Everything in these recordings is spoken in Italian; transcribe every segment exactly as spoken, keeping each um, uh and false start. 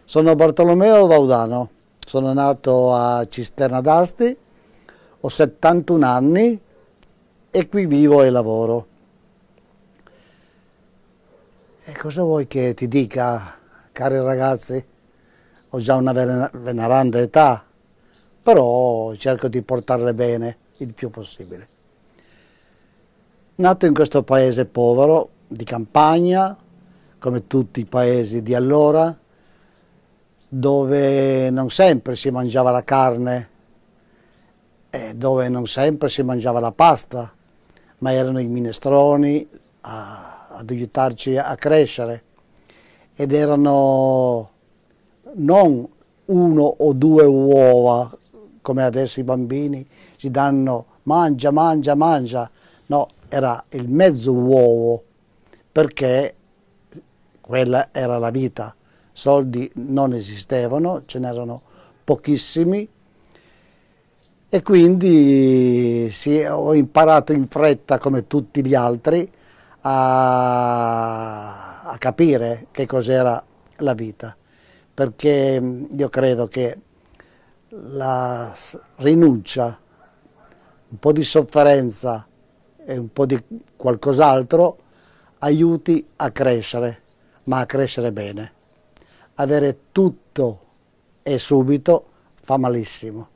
Sono Bartolomeo Vaudano, sono nato a Cisterna d'Asti, ho settantuno anni e qui vivo e lavoro. E cosa vuoi che ti dica, cari ragazzi? Ho già una veneranda età, però cerco di portarle bene il più possibile. Nato in questo paese povero, di campagna, come tutti i paesi di allora, dove non sempre si mangiava la carne e dove non sempre si mangiava la pasta, ma erano i minestroni a, ad aiutarci a crescere, ed erano non uno o due uova come adesso i bambini ci danno mangia, mangia, mangia, no, era il mezzo uovo, perché quella era la vita. Soldi non esistevano, ce n'erano pochissimi e quindi sì, ho imparato in fretta, come tutti gli altri, a, a capire che cos'era la vita, perché io credo che la rinuncia, un po' di sofferenza e un po' di qualcos'altro aiuti a crescere, ma a crescere bene. Avere tutto e subito fa malissimo.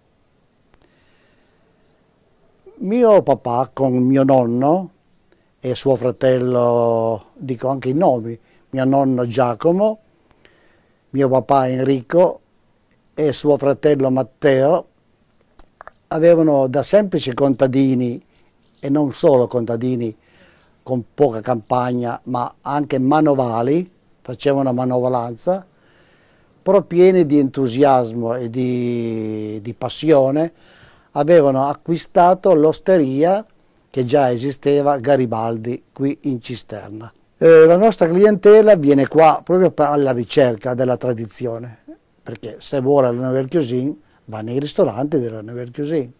Mio papà con mio nonno e suo fratello, dico anche i nomi, mio nonno Giacomo, mio papà Enrico e suo fratello Matteo, avevano da semplici contadini, e non solo contadini con poca campagna, ma anche manovali, facevano manovalanza, però pieni di entusiasmo e di, di passione, avevano acquistato l'osteria che già esisteva, Garibaldi, qui in Cisterna. Eh, la nostra clientela viene qua proprio per, alla ricerca della tradizione, perché se vuole la Nouvelle Cuisine va nei ristoranti della Nouvelle Cuisine.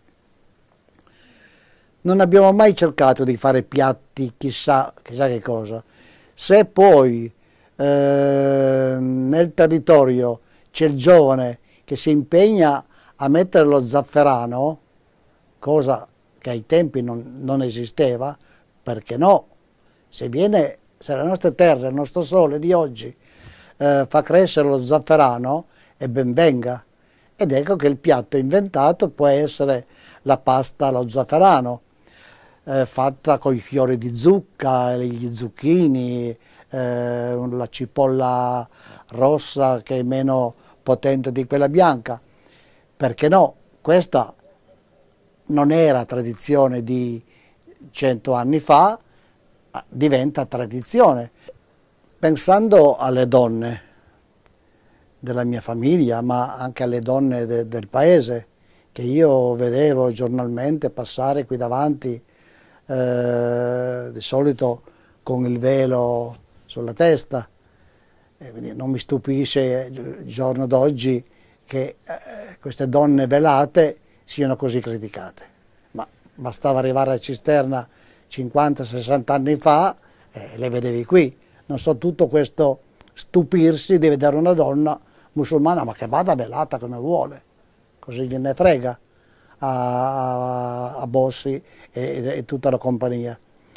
Non abbiamo mai cercato di fare piatti chissà, chissà che cosa. Se poi eh, nel territorio c'è il giovane che si impegna a mettere lo zafferano, cosa che ai tempi non, non esisteva, perché no? Se viene, se la nostra terra, il nostro sole di oggi eh, fa crescere lo zafferano, e ben venga. Ed ecco che il piatto inventato può essere la pasta allo zafferano, eh, fatta con i fiori di zucca, gli zucchini, eh, la cipolla rossa che è meno potente di quella bianca. Perché no? Questa non era tradizione di cento anni fa, ma diventa tradizione. Pensando alle donne della mia famiglia, ma anche alle donne de, del paese, che io vedevo giornalmente passare qui davanti, eh, di solito con il velo sulla testa, e quindi non mi stupisce il giorno d'oggi che eh, queste donne velate siano così criticate. Ma bastava arrivare a Cisterna cinquanta sessanta anni fa e eh, le vedevi qui. Non so, tutto questo stupirsi di vedere una donna musulmana, ma che vada velata come vuole, così gliene frega a, a, a Bossi e, e tutta la compagnia.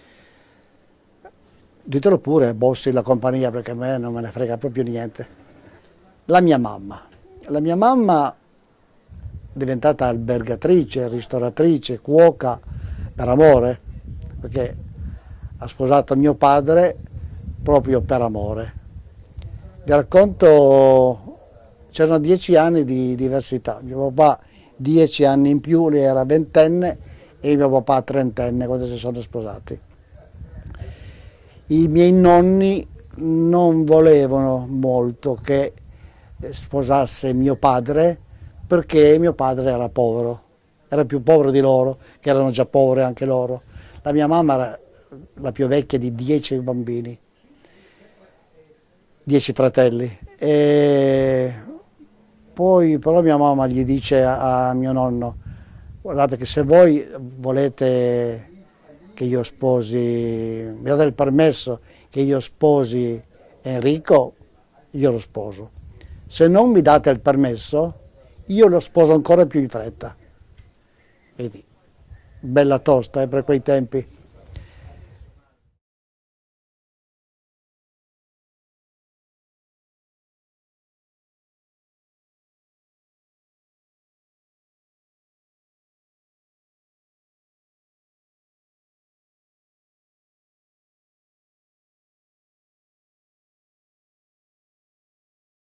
Ditelo pure, Bossi, la compagnia, perché a me non me ne frega proprio niente. La mia mamma. La mia mamma, diventata albergatrice, ristoratrice, cuoca, per amore, perché ha sposato mio padre proprio per amore. Vi racconto, c'erano dieci anni di diversità. Mio papà dieci anni in più, lei era ventenne e mio papà trentenne quando si sono sposati. I miei nonni non volevano molto che sposasse mio padre, perché mio padre era povero, era più povero di loro, che erano già poveri anche loro. La mia mamma era la più vecchia di dieci bambini, dieci fratelli. E poi però mia mamma gli dice a, a mio nonno: guardate che se voi volete che io sposi, mi date il permesso che io sposi Enrico, io lo sposo. se non mi date il permesso, io lo sposo ancora più in fretta. Vedi, bella tosta eh, per quei tempi.